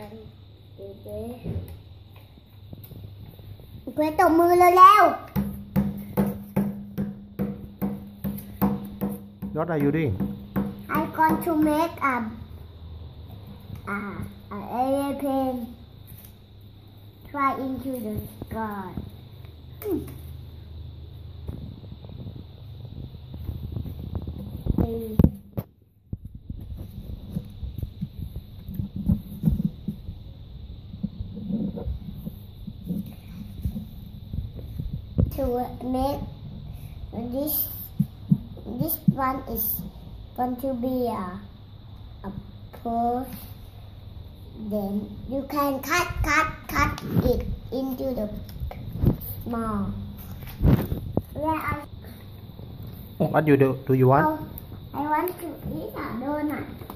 เพื่อตบมือเร็ว What are you doing? I'm going to make an airplane fly into the sky. To make this one is going to be a post. Then you can cut it into the small. What you do? Do you want? I want to eat a donut.